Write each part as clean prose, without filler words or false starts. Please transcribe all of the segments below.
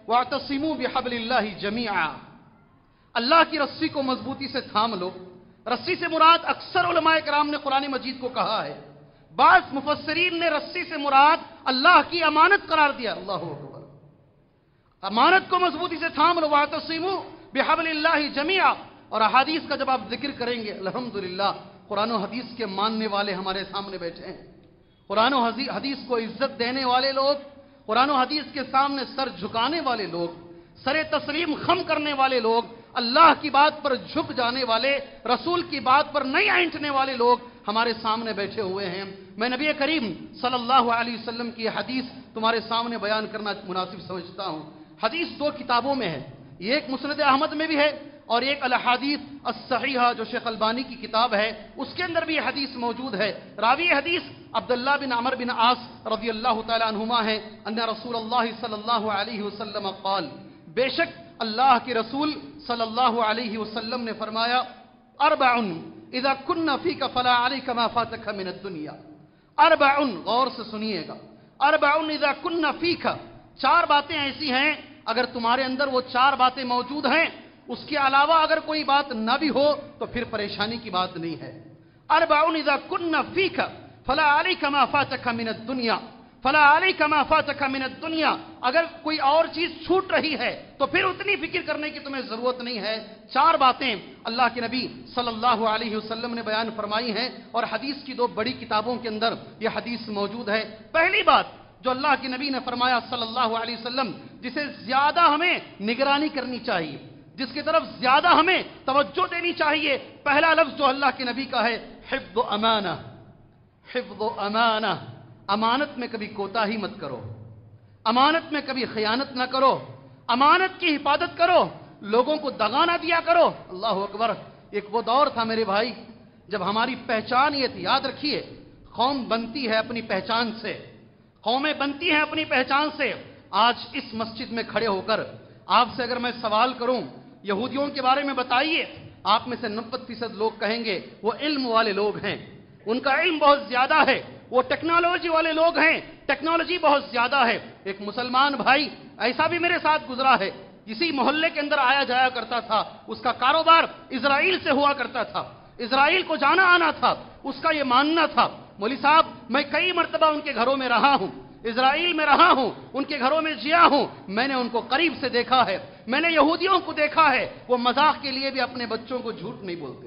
वअतसिमू बिहब्लिल्लाहि जमीआ, अल्लाह की रस्सी को मजबूती से थाम लो। रस्सी से मुराद अक्सर उलमाए किराम ने कुरान मजीद को कहा है, बाज़ मुफस्सिरीन ने रस्सी से मुराद अल्लाह की अमानत करार दिया। अल्लाहु अकबर, अमानत को मजबूती से थाम लो, वअतसिमू बिहब्लिल्लाहि जमीआ। और अहादीस का जब आप जिक्र करेंगे, अल्हम्दुलिल्लाह कुरान और हदीस के मानने वाले हमारे सामने बैठे हैं, कुरान और हदीस को इज्जत देने वाले लोग, कुरान और हदीस के सामने सर झुकाने वाले लोग, सरे तस्लीम खम करने वाले लोग, अल्लाह की बात पर झुक जाने वाले, रसूल की बात पर नहीं ऐंठने वाले लोग हमारे सामने बैठे हुए हैं। मैं नबी करीम सल्लल्लाहु अलैहि वसल्लम की हदीस तुम्हारे सामने बयान करना मुनासिब समझता हूं। हदीस दो किताबों में है, एक मुस्नद अहमद में भी है और एक अल हदीस अस्सहीहा जो शेख अलबानी की किताब है उसके अंदर भी हदीस मौजूद है। रावी हदीस अब्दुल्लाह बिन अमर बिन आस रज़ियल्लाहु तआला अन्हुमा है, अन्ना रसूलुल्लाह सल्लल्लाहु अलैहि वसल्लम क़ाल, बेशक अल्लाह के रसूल सल्लल्लाहु अलैहि वसल्लम ने फरमाया, अरबउन इज़ा कुन्ना फीका फला अलैका मा फातका मिन दुनिया। अरबउन, गौर से सुनिएगा, अरबउन इज़ा कुन्ना फीका, चार बातें ऐसी हैं अगर तुम्हारे अंदर वो चार बातें मौजूद हैं, उसके अलावा अगर कोई बात न भी हो तो फिर परेशानी की बात नहीं है। अरबउन इज़ा कुन्ना फीका फला अलैका मा फातका मिन दुनिया, फला अलैका मा फातका मिन दुनिया, अगर कोई और चीज छूट रही है तो फिर उतनी फिक्र करने की तुम्हें जरूरत नहीं है। चार बातें अल्लाह के नबी सल्लल्लाहु अलैहि वसल्लम ने बयान फरमाई हैं और हदीस की दो बड़ी किताबों के अंदर यह हदीस मौजूद है। पहली बात जो अल्लाह के नबी ने फरमाया सल्लल्लाहु अलैहि वसल्लम, जिसे ज्यादा हमें निगरानी करनी चाहिए, जिसकी तरफ ज्यादा हमें तवज्जो देनी चाहिए, पहला लफ्ज जो अल्लाह के नबी का है, हिफ्ज़ अमाना। हिफ्ज़ अमाना, अमानत में कभी कोताही मत करो, अमानत में कभी खयानत ना करो, अमानत की हिफाजत करो, लोगों को दगा ना दिया करो। अल्लाह अकबर। एक वो दौर था मेरे भाई जब हमारी पहचान ये थी, याद रखिए, कौम बनती है अपनी पहचान से, कौमें बनती हैं अपनी पहचान से। आज इस मस्जिद में खड़े होकर आपसे अगर मैं सवाल करूं यहूदियों के बारे में बताइए, आप में से 90% लोग कहेंगे वो इल्म वाले लोग हैं, उनका इल्म बहुत ज्यादा है, वो टेक्नोलॉजी वाले लोग हैं, टेक्नोलॉजी बहुत ज्यादा है। एक मुसलमान भाई ऐसा भी मेरे साथ गुजरा है, इसी मोहल्ले के अंदर आया जाया करता था, उसका कारोबार इजराइल से हुआ करता था, इजराइल को जाना आना था, उसका ये मानना था, मौली साहब मैं कई मर्तबा उनके घरों में रहा हूं, इजराइल में रहा हूं, उनके घरों में जिया हूं, मैंने उनको करीब से देखा है, मैंने यहूदियों को देखा है, वो मजाक के लिए भी अपने बच्चों को झूठ नहीं बोलते।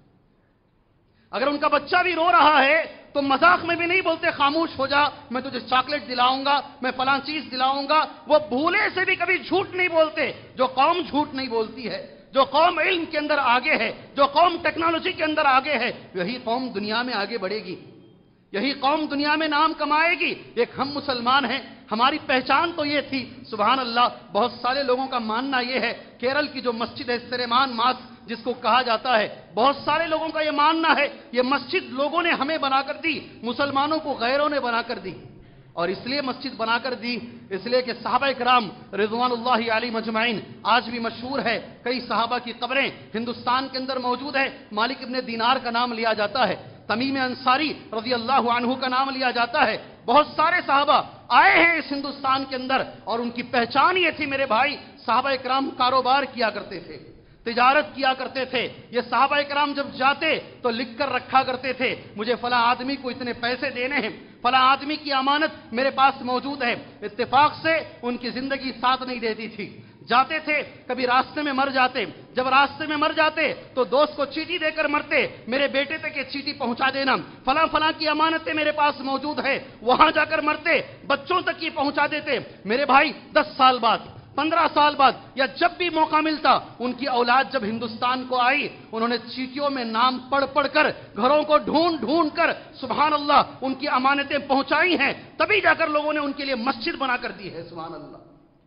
अगर उनका बच्चा भी रो रहा है तो मजाक में भी नहीं बोलते खामोश हो जा, मैं तुझे चॉकलेट दिलाऊंगा, मैं फलां चीज दिलाऊंगा, वो भूले से भी कभी झूठ नहीं बोलते। जो कौम झूठ नहीं बोलती है, जो कौम इल्म के अंदर आगे है, जो कौम टेक्नोलॉजी के अंदर आगे है, यही कौम दुनिया में आगे बढ़ेगी, यही कौम दुनिया में नाम कमाएगी। एक हम मुसलमान हैं, हमारी पहचान तो ये थी, सुभान अल्लाह। बहुत सारे लोगों का मानना ये है, केरल की जो मस्जिद है सेरेमान मास जिसको कहा जाता है, बहुत सारे लोगों का ये मानना है ये मस्जिद लोगों ने हमें बनाकर दी, मुसलमानों को गैरों ने बनाकर दी। और इसलिए मस्जिद बनाकर दी इसलिए कि सहाबा इकराम रिज़वानुल्लाहि अलैहिम अजमाइन आज भी मशहूर है। कई सहाबा की कब्रें हिंदुस्तान के अंदर मौजूद है। मालिक इब्ने दीनार का नाम लिया जाता है, तमीम अंसारी रज़ियल्लाहु अन्हु का नाम लिया जाता है। बहुत सारे सहाबा आए हैं इस हिंदुस्तान के अंदर और उनकी पहचान ये थी मेरे भाई, सहाबा इकराम कारोबार किया करते थे, तिजारत किया करते थे। ये सहाबा इकराम जब जाते तो लिख कर रखा करते थे, मुझे फला आदमी को इतने पैसे देने हैं, फला आदमी की अमानत मेरे पास मौजूद है। इत्तेफाक से उनकी जिंदगी साथ नहीं देती थी, जाते थे, कभी रास्ते में मर जाते। जब रास्ते में मर जाते तो दोस्त को चीटी देकर मरते, मेरे बेटे तक ये चीटी पहुंचा देना, फला फला की अमानतें मेरे पास मौजूद है, वहां जाकर मरते। बच्चों तक ये पहुंचा देते। मेरे भाई 10 साल बाद, 15 साल बाद या जब भी मौका मिलता, उनकी औलाद जब हिंदुस्तान को आई, उन्होंने चीटियों में नाम पढ़ पढ़ कर, घरों को ढूंढ ढूंढ कर सुभान अल्लाह उनकी अमानतें पहुंचाई हैं। तभी जाकर लोगों ने उनके लिए मस्जिद बनाकर दी है। सुभान अल्लाह,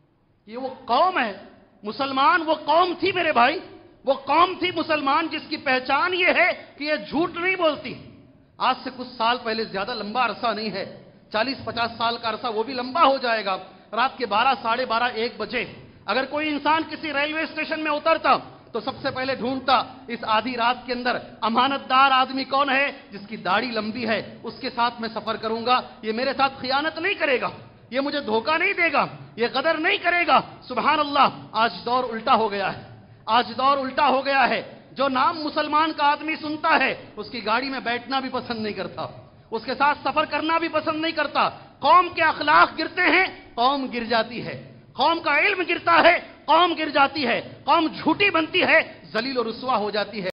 ये वो कौम है मुसलमान, वो कौम थी मेरे भाई, वो कौम थी मुसलमान जिसकी पहचान ये है कि ये झूठ नहीं बोलती। आज से कुछ साल पहले, ज्यादा लंबा अरसा नहीं है, 40-50 साल का अरसा, वो भी लंबा हो जाएगा, रात के 12, साढ़े 12, 1 बजे अगर कोई इंसान किसी रेलवे स्टेशन में उतरता तो सबसे पहले ढूंढता इस आधी रात के अंदर अमानतदार आदमी कौन है जिसकी दाढ़ी लंबी है, उसके साथ मैं सफर करूंगा, ये मेरे साथ खियानत नहीं करेगा, یہ مجھے دھوکہ نہیں دے گا، یہ غدر نہیں کرے گا۔ سبحان اللہ، آج دور الٹا ہو گیا ہے، آج دور الٹا ہو گیا ہے۔ جو نام مسلمان کا آدمی سنتا ہے اس کی گاڑی میں بیٹھنا بھی پسند نہیں کرتا، اس کے ساتھ سفر کرنا بھی پسند نہیں کرتا۔ قوم کے اخلاق گرتے ہیں، قوم گر جاتی ہے، قوم کا علم گرتا ہے، قوم گر جاتی ہے، قوم جھوٹی بنتی ہے، ذلیل و رسوا ہو جاتی ہے۔